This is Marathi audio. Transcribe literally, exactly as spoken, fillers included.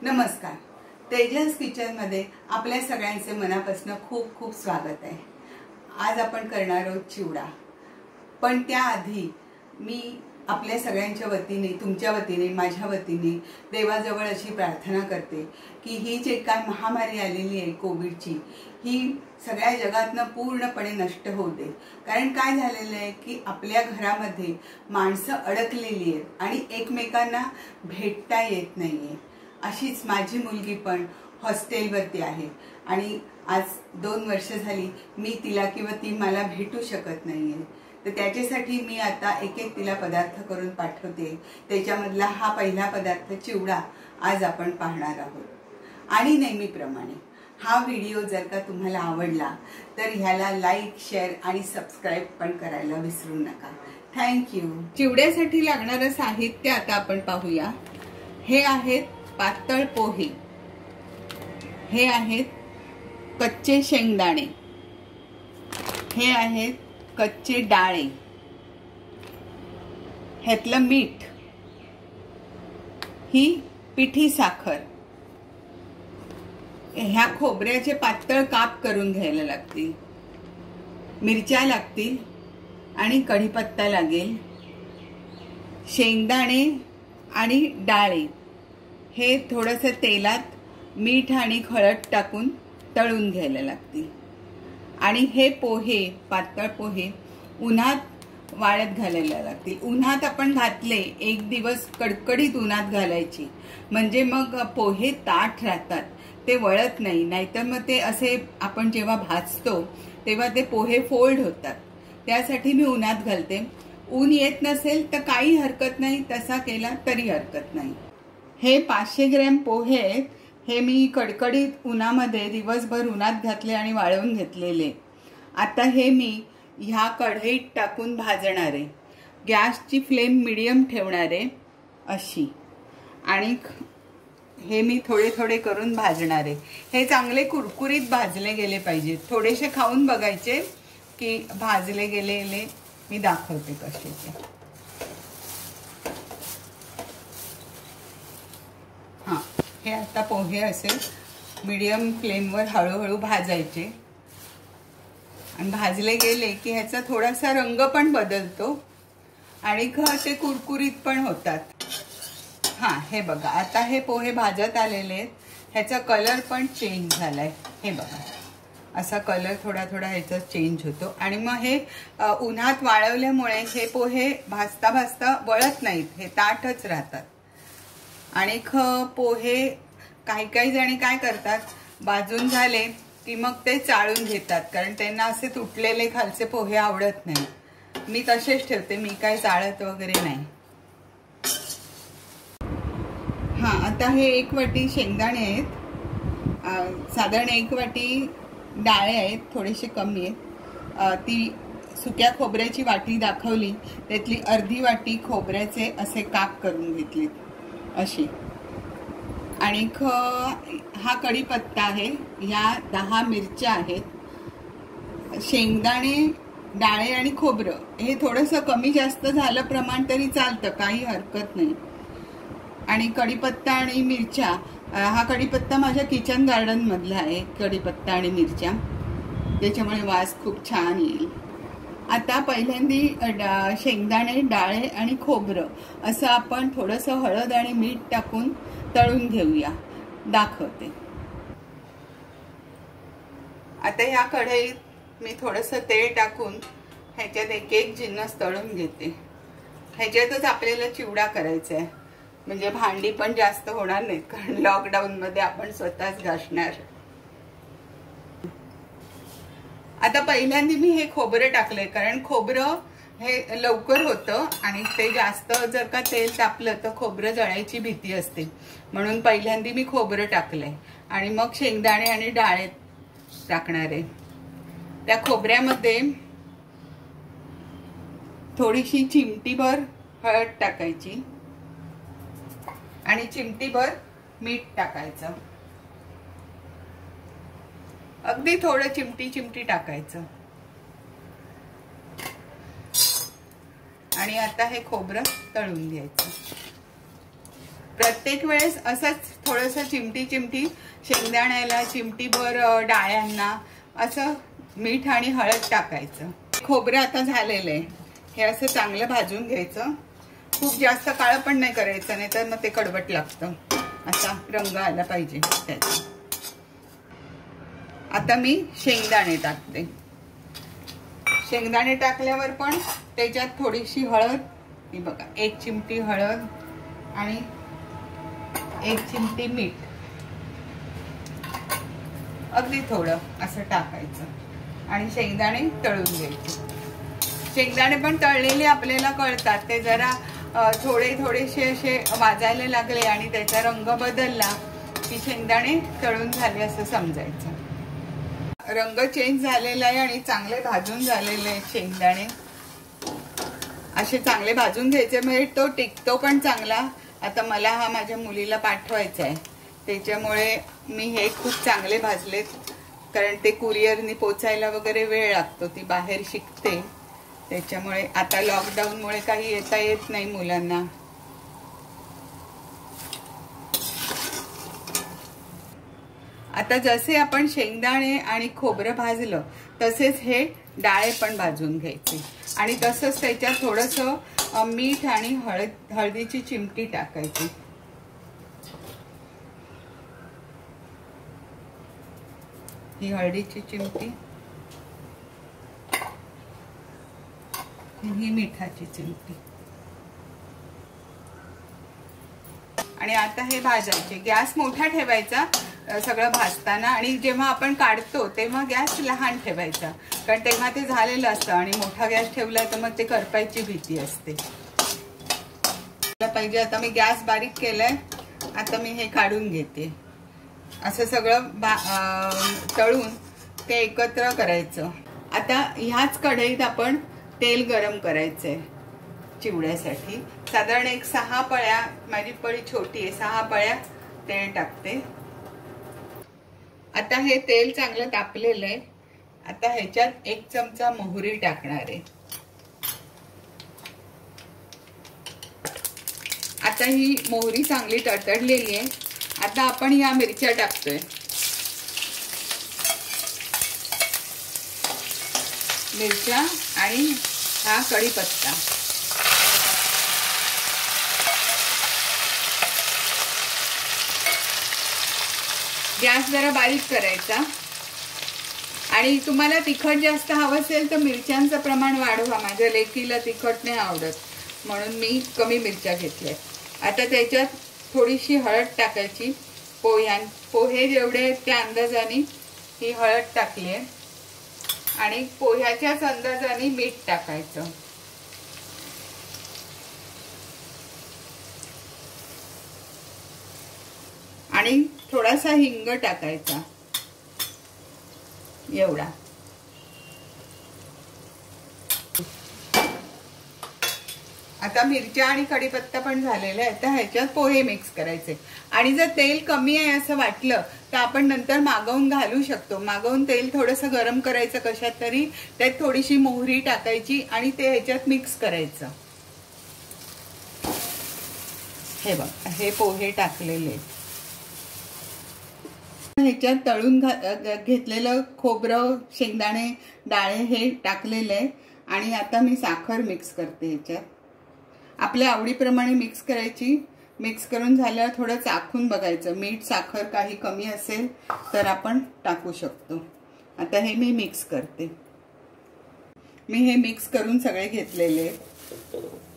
नमस्कार, तेजस किचन मध्ये आपल्या सगळ्यांचे मनापासून खूप खूप स्वागत आहे। आज आपण करणार आहोत चिवडा, पण त्याआधी मी आपल्या सगळ्यांच्या वतीने, तुमच्या वतीने, माझ्या वतीने देवाजवळ अशी प्रार्थना करते की ही जे काय महामारी आलेली आहे कोविडची, ही सगळ्या जगातनं पूर्णपणे नष्ट होऊ दे। कारण काय झालेलं आहे की आपल्या घरामध्ये माणसं अडकलेली आहेत आणि एकमेकांना भेटता येत नाहीये। अशीच माझी मुलगी पण हॉस्टेलवरती आहे आणि आज दोन वर्ष झाली मी तिला किंवा ती मला भेटू शकत नाहीये। तर त्याच्यासाठी मी आता एक एक तिला पदार्थ करून पाठवते। त्याच्यामधला हा पहिला पदार्थ चिवडा आज आपण पाहणार आहोत। आणि नेहमीप्रमाणे हा व्हिडिओ जर का तुम्हाला आवडला तर ह्याला लाईक, शेअर आणि सबस्क्राइब पण करायला विसरू नका। थँक्यू। चिवड्यासाठी लागणारे साहित्य आता आपण पाहूया। हे आहेत पातळ पोहे, हे आहेत कच्चे शेंगदाणे, हे आहेत कच्चे डाळे, ह्यातलं मीठ, ही पिठी साखर, ह्या खोबऱ्याचे पातळ काप करून घ्यायला लागतील, मिरच्या लागतील आणि कढीपत्ता लागेल, शेंगदाणे आणि डाळे हे थोडंसं तेलात मीठ आणि हळद टाकून तळून घ्यायला लागतील आणि हे पोहे, पातळ पोहे उन्हात वाळत घालायला लागतील। उन्हात आपण घातले, एक दिवस कडकडीत उन्हात घालायची, म्हणजे मग पोहे ताठ राहतात, ते वळत नाही। नाहीतर मग ते असे आपण जेव्हा भाजतो तेव्हा ते पोहे फोल्ड होतात। त्यासाठी मी उन्हात घालते। ऊन येत नसेल तर काही हरकत नाही, तसा केला तरी हरकत नाही। हे पाचशे ग्रॅम पोहे आहेत, हे मी कडकडीत उन्हामध्ये दिवसभर उन्हात घातले आणि वाळवून घेतलेले। आता हे मी ह्या कढईत टाकून भाजणार आहे। गॅसची फ्लेम मीडियम ठेवणार आहे अशी, आणि हे मी थोडे थोडे करून भाजणार आहे। हे चांगले कुरकुरीत भाजले गेले पाहिजेत। थोडेसे खाऊन बघायचे की भाजले गेलेले मी दाखवते कसे ते। हां, हे आता पोहे असे मीडियम फ्लेमवर हळूहळू भाजायचे आणि भाजले गेले की ह्याचा थोडासा रंग पण बदलतो आणि ते कुरकुरीत पण होतात। हां, हे बघा, आता हे पोहे भाजत आलेले आहेत, ह्याचा कलर पण चेंज झालाय। हे बघा, असा कलर थोडा थोडा ह्याचा चेंज होतो आणि मग हे उन्हात वाळवल्यामुळे हे पोहे भाजता भाजता वळत नाहीत, हे ताठच राहतात। आणि ख पोहे काही काही जणी काय करतात, भाजून झाले की मग ते चाळून घेतात, कारण त्यांना असे तुटलेले खालचे पोहे आवडत नाही। मी तसेच ठेवते, मी काय चाळत वगैरे नाही। हां, आता हे एक वाटी शेंगदाणे आहेत, साधारण एक वाटी डाळे आहेत, थोडेसे कमी आहेत। ती सुक्या खोबऱ्याची वाटी दाखवली, त्यातली अर्धी वाटी खोबऱ्याचे असे काप करून घेतले अशी। आणि हा कढीपत्ता आहे, ह्या दहा मिरच्या आहेत, शेंगदाणे, डाळे आणि खोबरं हे थोडंसं कमी जास्त झालं प्रमाण तरी चालतं, काही हरकत नाही। आणि कढीपत्ता आणि मिरच्या, हा कढीपत्ता माझ्या किचन गार्डन मधला आहे, कढीपत्ता आणि मिरच्या, त्याच्यामुळे वास खूप छान येईल। आता पहिल्यांदी शेंगदाणे, डाळे आणि खोबरं असं आपण थोडंसं हळद आणि मीठ टाकून तळून घेऊया, दाखवते। आता ह्या कढईत मी थोडंसं तेल टाकून ह्याच्यात एक एक जिन्नस तळून घेते। ह्याच्यातच आपल्याला चिवडा करायचा आहे, म्हणजे भांडी पण जास्त होणार नाहीत, कारण लॉकडाऊन मध्ये आपण स्वतःच घासणार। आता पहिल्यांदा मी हे खोबरं टाकलंय, कारण खोबरं हे लवकर होतं आणि ते जास्त जर का तेल तापलं तर खोबरं जळायची भीती असते, म्हणून पहिल्यांदा मी खोबरं टाकलंय आणि मग शेंगदाणे आणि डाळे टाकणार आहे। त्या खोबऱ्यामध्ये थोडीशी चिमटीभर हळद टाकायची आणि चिमटीभर मीठ टाकायचं, अगदी थोडं चिमटी चिमटी टाकायचं। आणि आता हे खोबरं तळून घ्यायचं। प्रत्येक वेळेस असंच थोडंसं चिमटी चिमटी शेंगदाण्याला, चिमटीभर डाळ्यांना असं मीठ आणि हळद टाकायचं. खोबरं आता झालेलं आहे, हे असं चांगलं भाजून घ्यायचं. खूप जास्त काळं पण नाही करायचं, नाही तर मग ते कडवट लागतं. असा रंग आला पाहिजे त्याचा. आता मी शेंगदाणे टाकते. शेंगदाणे टाकल्यावर पण त्याच्यात थोडीशी हळद, ही बघा एक चिमटी हळद आणि एक चिमटी मीठ, अगदी थोडं असं टाकायचं आणि शेंगदाणे तळून घ्यायचे. शेंगदाणे पण तळलेले आपल्याला कळतात, ते जरा थोडे थोडेसे असे वाजायला लागले आणि त्याचा रंग बदलला की शेंगदाणे तळून झाले असं समजायचं. रंग चेंज झालेला आहे आणि चांगले भाजून झालेले आहेत शेंगदाणे. असे चांगले भाजून घ्यायचे म्हणजे तो टिकतो पण चांगला. आता मला हा माझ्या मुलीला पाठवायचा आहे, त्याच्यामुळे मी हे खूप चांगले भाजलेत, कारण ते कुरिअरनी पोचायला वगैरे वेळ लागतो, ती बाहेर शिकते, त्याच्यामुळे आता लॉकडाऊनमुळे काही येता येत नाही मुलांना. आता जसे आपण शेंगदाणे आणि खोबरं भाजलं तसेच हे डाळे पण भाजून घ्यायचे आणि तसंच त्याच्यात थोडंसं मीठ आणि हळद हळदीची चिमटी टाकायची. ही हळदीची चिमटी, ही मिठाची चिमटी आणि आता हे भाजायचे. गॅस मोठा ठेवायचा सगळं भाजताना आणि जेव्हा आपण काढतो तेव्हा गॅस लहान ठेवायचा, कारण तेव्हा ते झालेलं असतं आणि मोठा गॅस ठेवला तर मग ते करपायची भीती असते पाहिजे. आता मी गॅस बारीक केलाय, आता मी हे काढून घेते. असं सगळं तळून ते एकत्र करायचं. आता ह्याच कढईत आपण तेल गरम करायचंय चिवड्यासाठी. साधारण एक सहा पळ्या, माझी पळी छोटी आहे, सहा पळ्या तेल टाकते. आता हे तेल चांगलं तापलेलं आहे. आता ह्याच्यात एक चमचा मोहरी टाकणार आहे. आता ही मोहरी चांगली तडतडलेली आहे. आता आपण या मिरच्या टाकतोय. मिरच्या आणि हा कढीपत्ता. गॅस जरा बारीक करायचा आणि तुम्हाला तिखट जास्त हवं असेल तर मिरच्यांचं प्रमाण वाढवा. माझ्या लेकीला तिखट नाही आवडत म्हणून मी कमी मिरच्या घेतल्या. आता त्याच्यात थोडीशी हळद टाकायची. पोह्यां पोहे जेवढे आहेत त्या अंदाजाने ही हळद टाकली आहे आणि पोह्याच्याच अंदाजाने मीठ टाकायचं. आणि थोडासा हिंग टाकायचा, एवढा. आता मिरच्या आणि कढीपत्ता पण झालेला आहे. तर ह्याच्यात पोहे मिक्स करायचे आणि जर तेल कमी आहे असं वाटलं तर आपण नंतर मागवून घालू शकतो. मागवून तेल थोडंसं गरम करायचं कशात तरी, त्यात थोडीशी मोहरी टाकायची आणि ते ह्याच्यात मिक्स करायचं. हे बघ, हे पोहे टाकलेले. ह्याच्यात तळून घेतलेलं खोबरं, शेंगदाणे, डाळे हे टाकलेले आहे आणि आता मी साखर मिक्स करते. ह्याच्यात आपल्या आवडीप्रमाणे मिक्स करायची. मिक्स करून झाल्यावर थोडं चाखून बघायचं, मीठ साखर काही कमी असेल तर आपण टाकू शकतो. आता हे मी मिक्स करते. मी हे मिक्स करून सगळे घेतलेले.